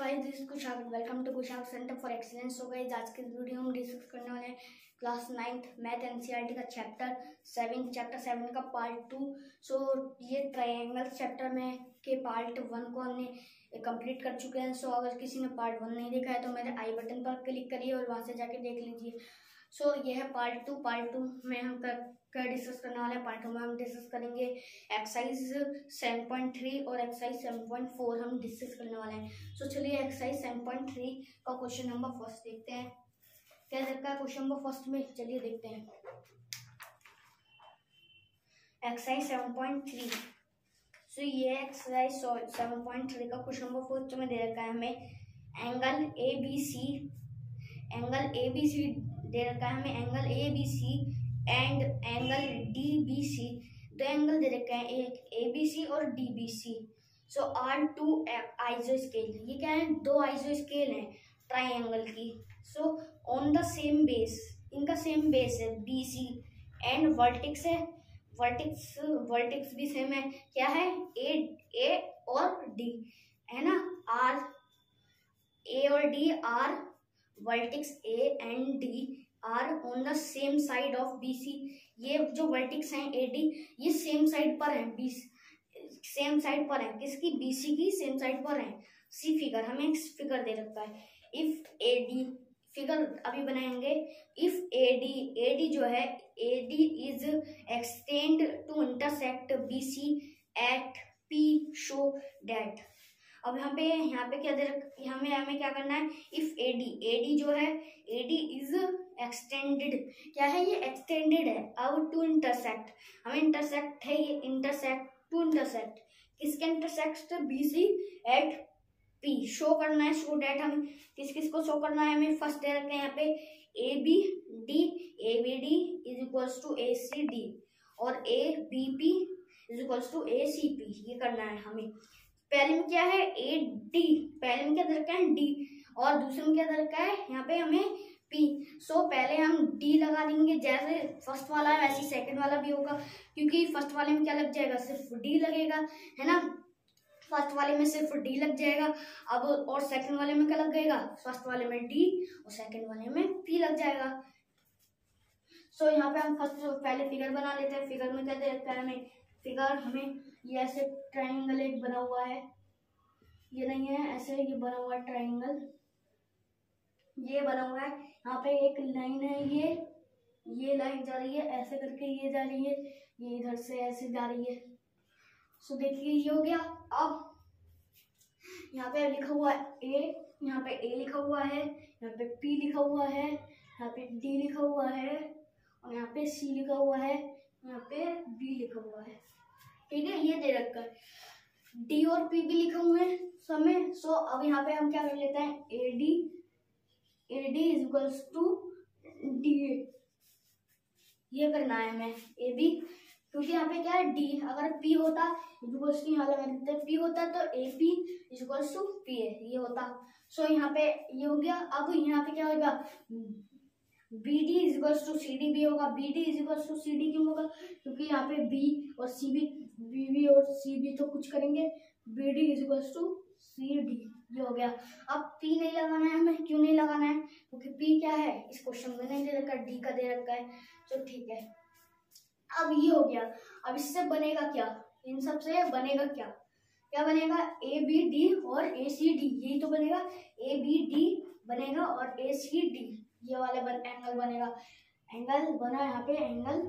Guys, this is Kushag. Welcome to Kushag centre for excellence. So guys, आज के video में discuss करने वाले हैं क्लास 9th मैथ एनसीईआरटी का चैप्टर 7 का पार्ट 2। सो ये ट्रायंगल चैप्टर में के पार्ट 1 को हमने कंप्लीट कर चुके हैं। सो अगर किसी ने पार्ट 1 नहीं देखा है तो मेरे आई बटन पर क्लिक करिए और वहां से जाके देख लीजिए। सो ये है पार्ट 2। पार्ट 2 में हम क्या डिस्कस करने वाले हैं। पार्ट 2 में हम डिस्कस करेंगे एक्सरसाइज 7.3 और एक्सरसाइज 7.4 हम डिस्कस करने वाले हैं। सो चलिए एक्सरसाइज 7.3 का क्वेश्चन नंबर फर्स्ट देखते हैं। क्या रहता है क्वेश्चन नंबर फर्स्ट में, चलिए देखते हैं। एक्सरसाइज 7.3। सो ये एक्सरसाइज 7.3 का क्वेश्चन नंबर फर्स्ट में दे रखा है हमें एंगल ABC दे रखा है हमें angle ABC and angle DBC। दो एंगल दे रखा है, एक ABC और DBC। सो आर टू आइसो स्केल, ये क्या है, दो आइसो स्केल हैं ट्राइंगल की। So on the same base, इनका सेम बेस है BC एंड वर्टेक्स है, वर्टेक्स भी सेम है। क्या है, A और D है ना, A और D are vertex A and D are on the same side of BC। ये जो वर्टेक्स हैं AD, ये सेम साइड पर है, सेम साइड पर है, किसकी, BC की सेम साइड पर है। सी फिगर, हमें एक फिगर दे रखा है। इफ AD, फिगर अभी बनाएंगे। इफ AD जो है, AD is extend to intersect BC at P show that. अब यहाँ पे क्या दे रखा, हमें क्या करना है। इफ AD जो है, AD इज एक्सटेंडेड, क्या है, ये एक्सटेंडेड है। अब टू इंटरसेक्ट, हमें इंटरसेक्ट है, ये इंटरसेक्ट टू इंटरसेक्ट, किसके intersect, BC at P show करना है। शो डेट हमें किस को शो करना है, हमें फर्स्ट दे रखे हैं यहाँ पे ABD is equals to ACD और ABP is equals to ACP, ये करना है हमें। पहले में क्या है AD, पहले में क्या दे रखा है D और दूसरे में क्या दे रखा है यहाँ पे हमें P। सो पहले हम D लगा देंगे, जैसे फर्स्ट वाला है वैसे सेकंड वाला भी होगा, क्योंकि फर्स्ट वाले में क्या लग जाएगा, सिर्फ D लगेगा, है ना। फर्स्ट वाले में सिर्फ D लग जाएगा। अब और सेकंड वाले में क्या लग जाएगा, फर्स्ट वाले में D और सेकंड वाले में P लग जाएगा। सो यहाँ पे हम फर्स्ट पहले फिगर बना लेते हैं। फिगर में क्या दे रखा है हमें, फिगर हमें ये ऐसे ट्राइंगल एक बना हुआ है, ये नहीं है, ऐसे ये बना हुआ है ट्राइंगल, ये बना हुआ है। यहाँ पे एक लाइन है, ये लाइन जा रही है ऐसे करके, ये जा रही है, ये इधर से ऐसे जा रही है। सो देखिए ये हो गया। अब यहाँ पे लिखा हुआ है A, यहाँ पे A लिखा हुआ है, यहाँ पे P लिखा हुआ है, यहाँ पे D लिखा हुआ है और यहाँ पे C लिखा हुआ है, यहाँ पे B लिखा हुआ है, ठीक है। ये दे रखा है, D और P भी लिखे हुए हैं सब में। सो अब यहाँ पे हम क्या कर लेते हैं, AD is equals to DA, ये करना है हमें AB, क्योंकि यहाँ पे क्या है D, अगर P होता इक्वल्स टू यहाँ लगा देते हैं, P होता तो AP is equals to PA, ये होता। सो यहाँ पे ये हो गया। अब यहाँ पे क्या होगा, BD is equals to CD भी होगा। BD is equals to CD क्यों होगा, क्योंकि यहाँ पे B और BB और CB तो कुछ करेंगे। BD is equals to CD, ये हो गया। अब P नहीं लगाना है हमें, क्यों नहीं लगाना है, क्योंकि P क्या है, इस क्वेश्चन में नहीं दे रखा, D का दे रखा है। तो ठीक है, अब ये हो गया। अब इससे बनेगा क्या, इन सब से बनेगा क्या बनेगा, ABD और ACD, यही तो बनेगा। ABD बनेगा और ACD, ये वाले एंगल बनेगा। एंगल बना यहाँ पे, एंगल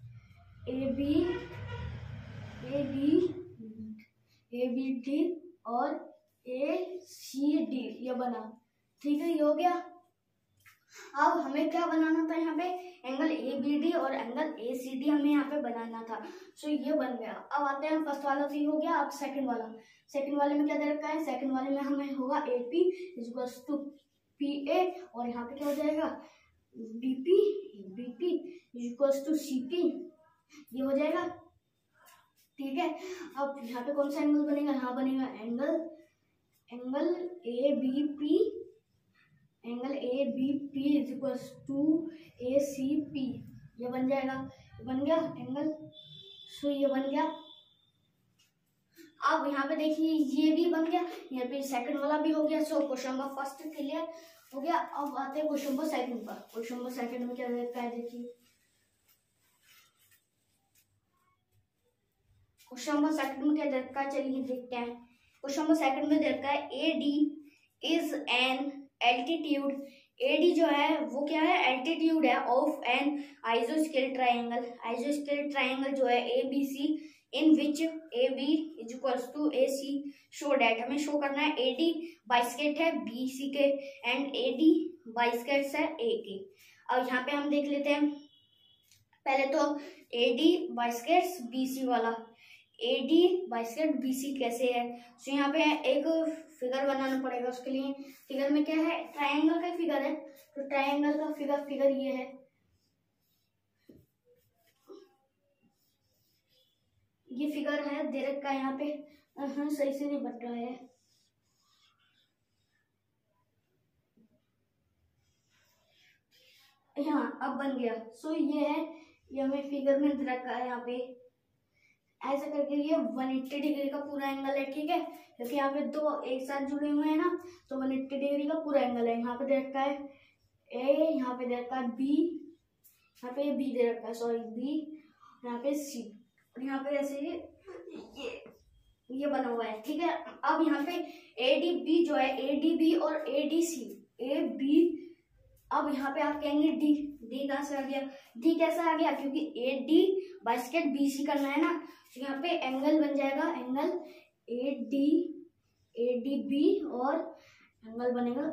ABD और ACD, ये बना, ठीक है, ये हो गया। अब हमें क्या बनाना था, यहाँ पे एंगल ABD और एंगल ACD हमें यहाँ पे बनाना था। सो ये बन गया। अब आते हैं, फर्स्ट वाला तो ये हो गया। अब सेकंड वाले में क्या दे रखा है, सेकंड वाले में हमें होगा AP is equals to PA और यहाँ पे क्या हो जाएगा, BP is equals to CP, ये हो जाएगा, ठीक है। अब यहाँ पे कौन सा एंगल बनेगा, यहाँ बनेगा angle ABP is equals to ACP, ये बन जाएगा, बन गया एंगल। सो ये बन गया। अब यहाँ पे देखिए ये भी बन गया, यहाँ पे सेकंड वाला भी हो गया। So question number first clear हो गया। अब आते हैं क्वेश्चन नंबर सेकंड पर। क्वेश्चन नंबर सेकंड में क्या देखता है, देखिए क्वेश्चन नंबर सेकंड में क्या देखता है, चलिए देखते हैं। क्वेश्चन नंबर सेकंड में देखता है A D is an altitude. AD जो है वो क्या है, एल्टीट्यूड है ऑफ एन आइसोस्केल ट्राइंगल। आइसोस्केल ट्राइंगल जो है ABC in which AB is equals to AC show that. हमें शो करना है AD बाइस्केट है BC के एंड AD बाइस्केट्स है A के। अब यहाँ पे हम देख लेते हैं पहले तो AD बाइस्केट्स BC वाला। AD बाइस्केट BC कैसे है, तो यहाँ पे एक फिगर बनाना पड़ेगा। उसके लिए फिगर में क्या है, ट्रायंगल का फिगर है, तो ट्रायंगल का फिगर ये है। ये फिगर है दे रखा है यहाँ पे, सही से नहीं बन रहा है। हाँ अब बन गया। सो ये है, ये हमें फिगर में दे रखा है यहाँ पे। ऐसा करके ये 180 डिग्री का पूरा एंगल है, ठीक है, क्योंकि यहाँ पे दो एक साथ जुड़े हुए हैं ना, तो 180 डिग्री का पूरा एंगल है। यहाँ पे दे रखा है A, यहाँ पे दे रखा है B, यहाँ पे B दे रखा है, सॉरी B, यहाँ पे C, और यहाँ पे ऐसे ये बना हुआ है, ठीक है। अब यहाँ पे ADB जो है, ADB और ADC, AB, अब यहाँ पे आप कहेंगे D कहाँ से आ गया, D कैसा आ गया, क्योंकि AD बाइस्केट BC करना है ना, तो यहाँ पे एंगल बन जाएगा, एंगल ADB और एंगल बनेगा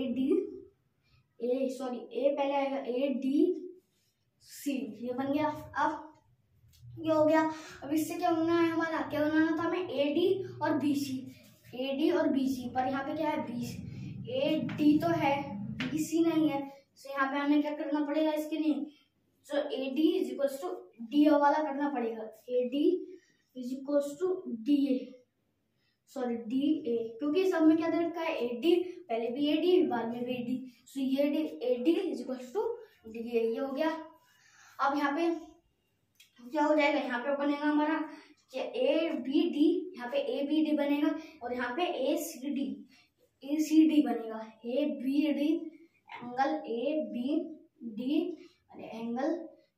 A पहले आएगा ADC, ये बन गया। अब ये हो गया। अब इससे क्या होना है, हमारा क्या बनाना था हमें, AD और BC, पर यहाँ पे क्या है AD तो है BC नहीं है, तो यहाँ पे हमें क्या करना पड़ेगा इसके लिए, तो AD is equals to DA वाला करना पड़ेगा। AD is equals to DA, क्योंकि सब में क्या दे रखा है AD, पहले भी AD बाद में भी AD, सो ये AD is equals to DA, ये हो गया। अब यहाँ पे क्या हो जाएगा, यहाँ पे बनेगा हमारा ABD, यहाँ पे ABD बनेगा, और यहाँ पे ACD बनेगा, ABD angle ABD angle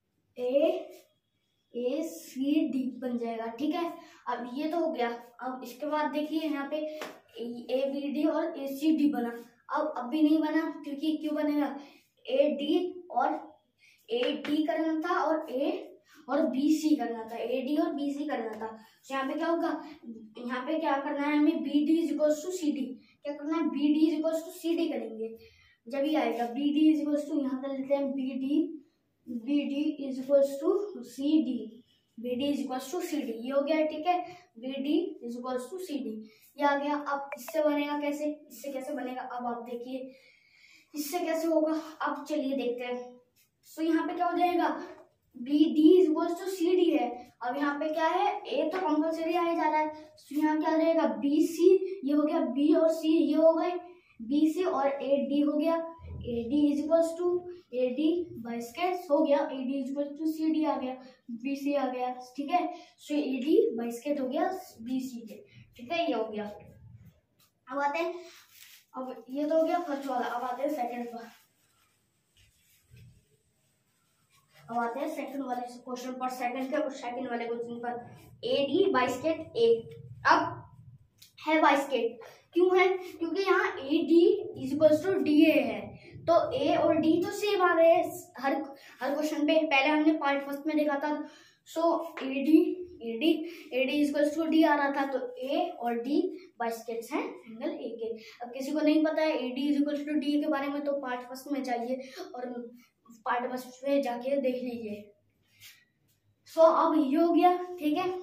ACD बन जाएगा, ठीक है। अब ये तो हो गया। अब इसके बाद देखिए यहाँ पे ABD और ACD बना। अब भी नहीं बना, क्योंकि क्यों बनेगा, AD और AD करना था और BC करना था, AD और BC करना था। तो यहाँ पे क्या होगा, यहाँ पे क्या करना है हमें, BD is equals to CD, क्या करना है, BD is equals to CD करेंगे, जब ही आएगा BD इज इक्वल्स टू, यहाँ कर लेते हैं BD is equals to CD, BD is equals to CD, ये हो गया, ठीक है। BD is equals to CD, ये आ गया। अब इससे बनेगा कैसे, इससे कैसे बनेगा, अब आप देखिए इससे कैसे होगा। अब चलिए देखते हैं। सो यहाँ पे क्या हो जाएगा, BD is equals to CD है। अब यहाँ पे क्या है, A तो कंपल्सरी आया जा रहा है, तो यहाँ क्या रहेगा BC, ये हो गया B और C, ये हो गए BC और AD हो गया, AD is equals to AD bisects हो गया, AD is equals to CD आ गया, BC आ गया, ठीक है। सो AD बाइस्केट हो गया BC के, ठीक है, ये हो गया। अब आते हैं, अब ये तो हो गया फर्स्ट वाला, अब आते हैं सेकंड पर। अब आते हैं सेकंड वाले क्वेश्चन पर, सेकंड वाले क्वेश्चन पर AD बाइस्केट A। अब है बाइस्केट, क्यों है, क्योंकि यहाँ AD is equals to DA है, तो A और D तो सेम आ रहे हैं हर क्वेश्चन पे, पहले हमने पार्ट फर्स्ट में देखा था। So AD is equals to D आ रहा था, तो A और D बाइस्केट्स हैं एंगल A के। अब किसी को नहीं पता है AD is equals to D के बारे में, तो पार्ट फर्स्ट में जाइए और पार्ट फर्स्ट में जाके देख लीजिए। सो अब ये हो गया, ठीक है।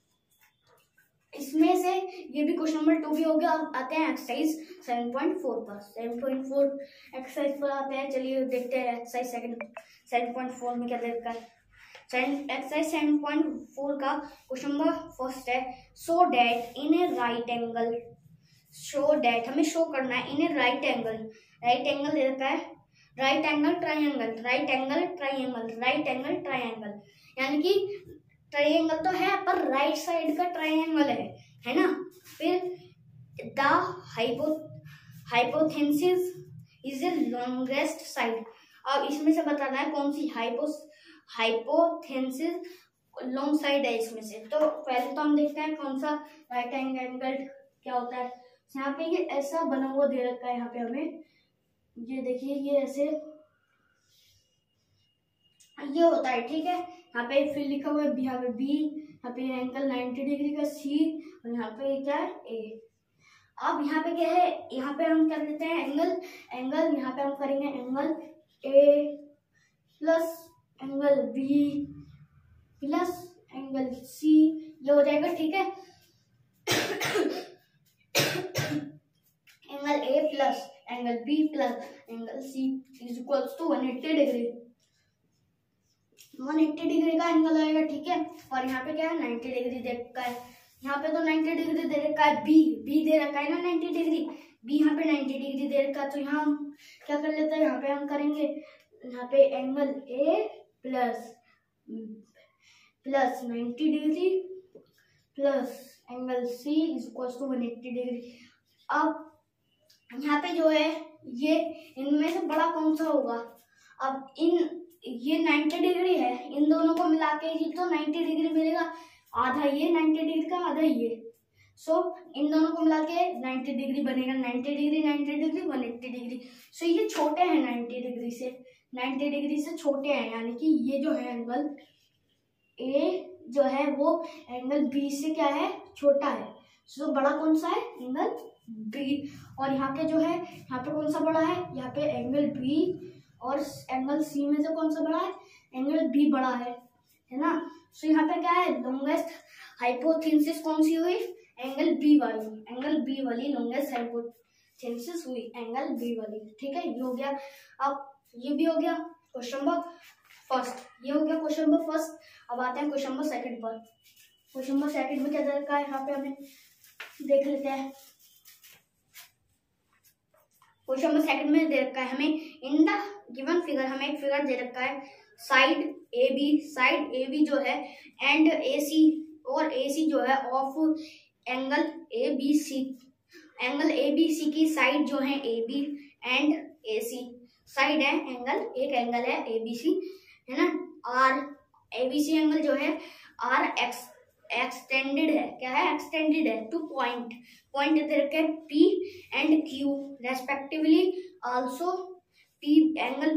इसमें से ये भी क्वेश्चन नंबर 2 भी हो गया। अब आते हैं एक्सरसाइज 7.4 पर। 7.4 एक्सरसाइज पर आते हैं, चलिए देखते हैं एक्सरसाइज 7.4 में क्या देखा है। एक्सरसाइज 7.4 का क्वेश्चन नंबर फर्स्ट है, show that in a right angle, show that हमें शो करना है इन ए राइट एंगल दे रखा है, राइट एंगल ट्राइंगल, यानी कि ट्राइंगल तो है पर राइट साइड का ट्राइंगल है, है ना। फिर the hypothesis is a longest side. अब इसमें से बताना है कौन सी हाइपोथेसिस लॉन्ग साइड है इसमें से। तो पहले तो हम देखते हैं कौन सा राइट एंगल क्या होता है। यहाँ पे ये ऐसा बना हुआ दे रखा है, यहाँ पे हमें ये देखिए ये ऐसे ये होता है, ठीक है। यहाँ पे फिर लिखा हुआ है यहाँ पे बी, यहाँ पे एंगल 90 डिग्री का सी, और यहाँ पे क्या है ए। अब यहाँ पे क्या है, यहाँ पे हम कर लेते हैं एंगल यहाँ पे हम करेंगे angle A plus angle B plus angle C, ये हो जाएगा, ठीक है। Angle A plus angle B plus angle C is equals to 180 degree. 180 degree का एंगल आएगा, ठीक है। और यहाँ पे क्या है 90 डिग्री दे रखा है, यहाँ पे तो 90 डिग्री दे रखा है, बी दे रखा है ना 90 डिग्री, बी यहाँ पे 90 डिग्री दे रखा है। तो यहाँ हम क्या कर लेते हैं, यहाँ पे हम करेंगे यहाँ पे angle A plus 90 degree plus angle C is equals to 180 degree. अब यहाँ पे जो है ये इनमें से बड़ा कौन सा होगा। अब ये 90 डिग्री है, इन दोनों को मिला के ही तो 90 डिग्री मिलेगा, आधा ये 90 डिग्री का आधा ये। सो इन दोनों को मिला के 90 डिग्री बनेगा, 90 डिग्री 180 डिग्री। सो ये छोटे हैं 90 डिग्री से छोटे हैं, यानी कि ये जो है एंगल ए जो है वो एंगल बी से क्या है छोटा है। सो बड़ा कौन सा है एंगल बी। और यहाँ पे जो है यहाँ पे कौन सा बड़ा है, यहाँ पे एंगल बी, और एंगल सी में से कौन सा बड़ा है, एंगल बी बड़ा है ना। सो यहाँ पे क्या है लॉन्गेस्ट हाइपोथेसिस कौन सी हुई, एंगल बी वाली लॉन्गेस्ट हाइपोथेसिस हुई एंगल बी वाली, ठीक है। ये हो गया। अब ये भी हो गया क्वेश्चन नंबर फर्स्ट, ये हो गया क्वेश्चन नंबर फर्स्ट। अब आते हैं क्वेश्चन नंबर सेकंड पर। क्वेश्चन नंबर सेकंड में क्या दे रखा है, यहाँ पे हमें देख लेते हैं। क्वेश्चन नंबर सेकंड में दे रखा है हमें इन द गिवन फिगर, हमें एक फिगर दे रखा है साइड ए बी जो है एंड ए सी, और ए सी जो है of angle A B C की साइड जो है A B and A C side है एंगल, एक एंगल है ए बी सी, है ना। Are A B C angle जो है आर एक्सटेंडेड है, क्या है एक्सटेंडेड है टू पॉइंट दे रखे हैं P and Q respectively. Also angle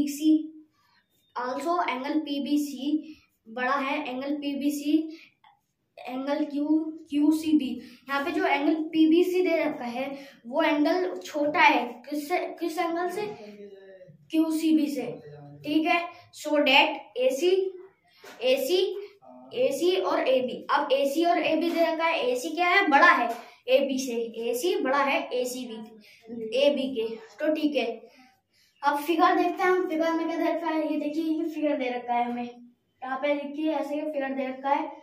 P B C बड़ा है angle P B C angle Q C B. यहाँ पे जो एंगल पीबीसी दे रखा है वो एंगल छोटा है किस एंगल से, क्यू सी बी से, ठीक है। सो डेट ए सी और ए बी, अब ए सी और ए बी दे रखा है, ए सी क्या है बड़ा है ए बी से, ए सी बड़ा है ए बी के, तो ठीक है। अब फिगर देखते हैं हम, फिगर में क्या दे रखा है, ये देखिए ये फिगर दे रखा है हमें, यहाँ पे देखिए ऐसे फिगर दे रखा है।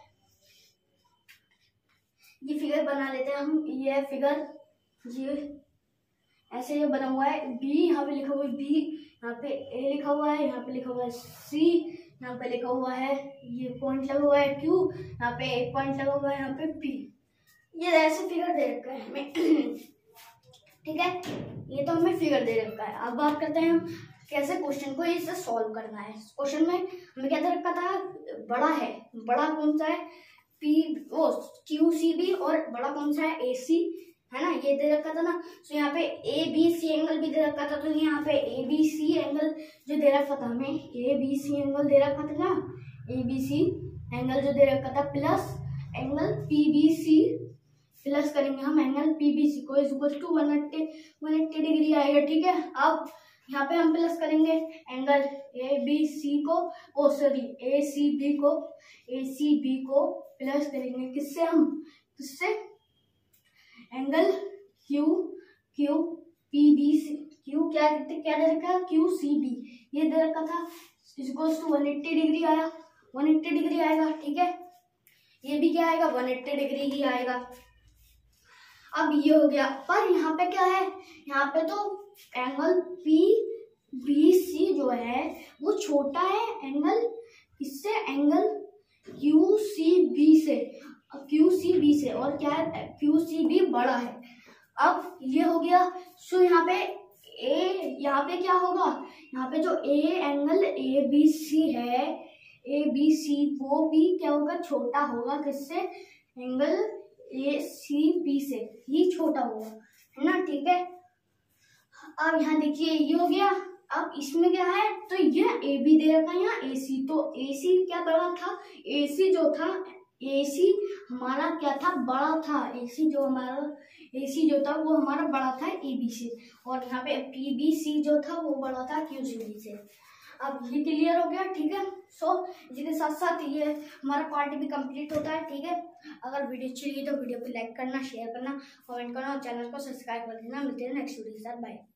ये फिगर बना लेते हैं हम, ये फिगर ये ऐसे ये बना हुआ है बी, यहाँ पे लिखा हुआ है बी, यहाँ पे ए लिखा हुआ है, यहाँ पे लिखा हुआ है सी, यहाँ पे लिखा हुआ है ये पॉइंट लगा हुआ है क्यू, यहाँ पे एक पॉइंट लगा हुआ है यहाँ पे पी। ये ऐसे फिगर दे रखा है हमें, ठीक है। ये तो हमें फिगर दे रखा है। अब बात करते हैं हम कैसे क्वेश्चन को इसे सॉल्व करना है। क्वेश्चन में हमें क्या दे रखा था, बड़ा कौन सा है क्यू सी बी, और बड़ा कौन सा है ए सी, है ना, ये दे रखा था ना। तो यहाँ पे ए बी सी एंगल भी दे रखा था, तो यहाँ पे ए बी सी एंगल जो दे रखा था हमें, ए बी सी एंगल दे रखा था ना, ए बी सी एंगल जो दे रखा था plus angle P B C, plus करेंगे हम एंगल पी बी सी को इज इक्वल टू 180 डिग्री आएगा, ठीक है। अब यहाँ पे हम प्लस करेंगे एंगल ए बी सी को, ए सी बी को प्लस करेंगे किससे angle Q P B C, Q क्या दे रखा है क्यू सी बी, ये दे रखा था इक्वल्स टू 180 डिग्री आया, 180 डिग्री आएगा, ठीक है। ये भी क्या आएगा 180 डिग्री ही आएगा। अब ये हो गया, पर यहाँ पे क्या है, यहाँ पे तो एंगल पी बी सी जो है वो छोटा है एंगल इससे, एंगल क्यू सी बी से, क्यू सी बी से, और क्या है क्यू सी बी बड़ा है। अब ये हो गया। सो यहाँ पे ए, यहाँ पे क्या होगा, यहाँ पे जो A angle A B C है, ए बी सी, वो भी क्या होगा, छोटा होगा किससे, एंगल ए सी बी से ही छोटा होगा, है ना, ठीक है। अब यहाँ देखिए ये हो गया। अब इसमें क्या है, तो ये ए बी दे रखा है, यहाँ ए सी, तो ए सी क्या बड़ा था, ए सी जो था, ए सी हमारा क्या था, बड़ा था, ए सी जो था वो हमारा बड़ा था ए बी से, और यहाँ पे पी बी सी जो था वो बड़ा था क्यू सी बी से। अब ये क्लियर हो गया, ठीक है। सो इसके साथ साथ ये हमारा पार्ट भी कंप्लीट होता है, ठीक है। अगर वीडियो अच्छी लगी तो वीडियो को लाइक करना, शेयर करना, कमेंट करना और चैनल को सब्सक्राइब कर देना। मिलते हैं नेक्स्ट वीडियो के साथ, बाय।